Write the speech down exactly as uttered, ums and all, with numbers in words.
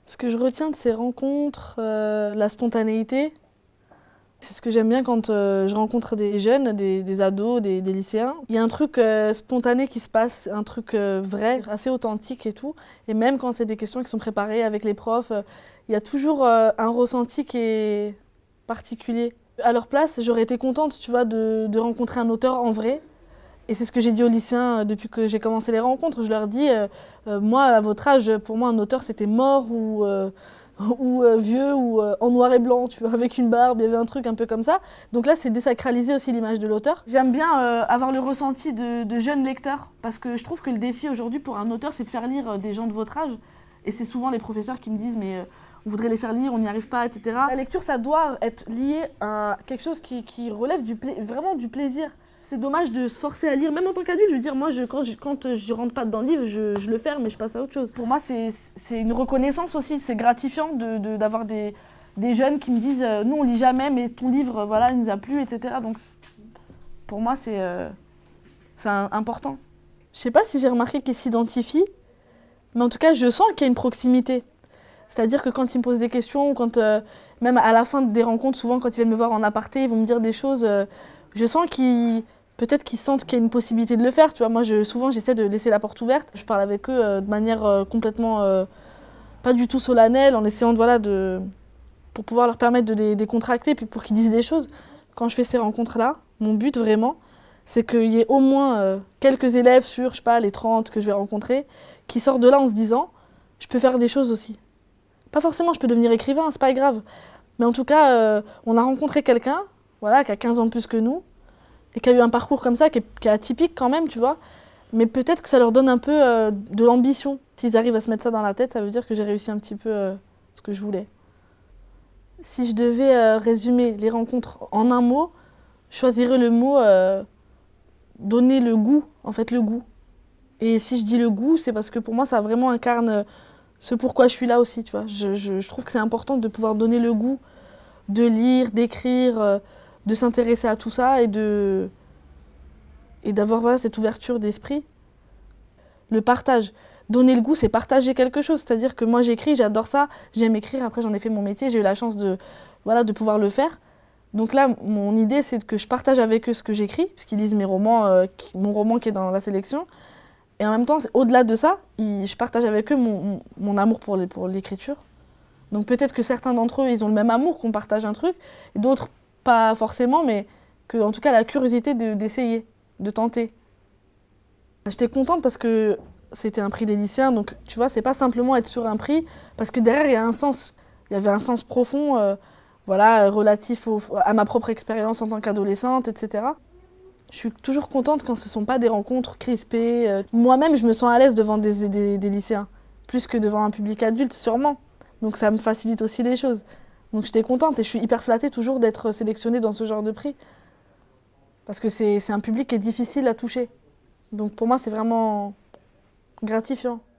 Ce que je retiens de ces rencontres, euh, la spontanéité, c'est ce que j'aime bien quand euh, je rencontre des jeunes, des, des ados, des, des lycéens. Il y a un truc euh, spontané qui se passe, un truc euh, vrai, assez authentique et tout. Et même quand c'est des questions qui sont préparées avec les profs, euh, il y a toujours euh, un ressenti qui est particulier. À leur place, j'aurais été contente, tu vois, de, de rencontrer un auteur en vrai. Et c'est ce que j'ai dit aux lycéens euh, depuis que j'ai commencé les rencontres. Je leur dis, euh, euh, moi, à votre âge, pour moi, un auteur, c'était mort ou, euh, ou euh, vieux ou euh, en noir et blanc, tu vois, avec une barbe. Il y avait un truc un peu comme ça. Donc là, c'est désacraliser aussi l'image de l'auteur. J'aime bien euh, avoir le ressenti de, de jeunes lecteurs parce que je trouve que le défi aujourd'hui pour un auteur, c'est de faire lire des gens de votre âge. Et c'est souvent les professeurs qui me disent, mais euh, on voudrait les faire lire, on n'y arrive pas, et cetera. La lecture, ça doit être lié à quelque chose qui, qui relève du pla- vraiment du plaisir. C'est dommage de se forcer à lire, même en tant qu'adulte. Je veux dire, moi, je, quand je quand je rentre pas dans le livre, je, je le ferme, mais je passe à autre chose. Pour moi, c'est c'est une reconnaissance aussi. C'est gratifiant de, de- d'avoir des, des jeunes qui me disent euh, nous, on lit jamais, mais ton livre, voilà, il nous a plu, et cetera. Donc, pour moi, c'est euh, c'est un- important. Je sais pas si j'ai remarqué qu'ils s'identifient, mais en tout cas, je sens qu'il y a une proximité. C'est-à-dire que quand ils me posent des questions, ou quand, euh, même à la fin des rencontres, souvent quand ils viennent me voir en aparté, ils vont me dire des choses. Euh, je sens qu'ils, peut-être qu'ils sentent qu'il y a une possibilité de le faire. Tu vois, moi, je, souvent, j'essaie de laisser la porte ouverte. Je parle avec eux euh, de manière euh, complètement, euh, pas du tout solennelle, en essayant de, voilà, de, pour pouvoir leur permettre de les décontracter, puis pour qu'ils disent des choses. Quand je fais ces rencontres-là, mon but vraiment, c'est qu'il y ait au moins euh, quelques élèves sur, je sais pas, les trente que je vais rencontrer, qui sortent de là en se disant, je peux faire des choses aussi. Pas forcément, je peux devenir écrivain, c'est pas grave. Mais en tout cas, euh, on a rencontré quelqu'un, voilà, qui a quinze ans de plus que nous, et qui a eu un parcours comme ça, qui est, qui est atypique quand même, tu vois. Mais peut-être que ça leur donne un peu euh, de l'ambition. S'ils arrivent à se mettre ça dans la tête, ça veut dire que j'ai réussi un petit peu euh, ce que je voulais. Si je devais euh, résumer les rencontres en un mot, je choisirais le mot euh, donner le goût, en fait, le goût. Et si je dis le goût, c'est parce que pour moi, ça vraiment incarne euh, ce pourquoi je suis là aussi, tu vois. Je, je, je trouve que c'est important de pouvoir donner le goût de lire, d'écrire, euh, de s'intéresser à tout ça et de et d'avoir voilà, cette ouverture d'esprit. Le partage. Donner le goût, c'est partager quelque chose. C'est-à-dire que moi, j'écris, j'adore ça, j'aime écrire, après j'en ai fait mon métier, j'ai eu la chance de, voilà, de pouvoir le faire. Donc là, mon idée, c'est que je partage avec eux ce que j'écris, parce qu'ils lisent mes romans, euh, qui- mon roman qui est dans la sélection. Et en même temps, au-delà de ça, ils- je partage avec eux mon, mon- mon amour pour les- pour l'écriture. Donc peut-être que certains d'entre eux, ils ont le même amour, qu'on partage un truc, et d'autres pas forcément, mais que, en tout cas, la curiosité de- d'essayer, de tenter. J'étais contente parce que c'était un prix des lycéens, donc tu vois, c'est pas simplement être sur un prix, parce que derrière, il y a un sens. Il y avait un sens profond, euh, voilà, relatif au- à ma propre expérience en tant qu'adolescente, et cetera. Je suis toujours contente quand ce ne sont pas des rencontres crispées. euh. Moi-même, je me sens à l'aise devant des, des, des lycéens, plus que devant un public adulte, sûrement. Donc ça me facilite aussi les choses. Donc j'étais contente et je suis hyper flattée toujours d'être sélectionnée dans ce genre de prix. Parce que c'est c'est un public qui est difficile à toucher. Donc pour moi, c'est vraiment gratifiant.